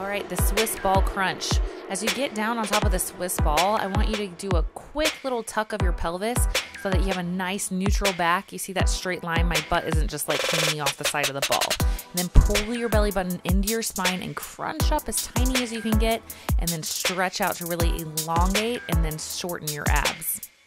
All right, the Swiss ball crunch. As you get down on top of the Swiss ball, I want you to do a quick little tuck of your pelvis so that you have a nice neutral back. You see that straight line? My butt isn't just like hanging off the side of the ball. And then pull your belly button into your spine and crunch up as tiny as you can get, and then stretch out to really elongate and then shorten your abs.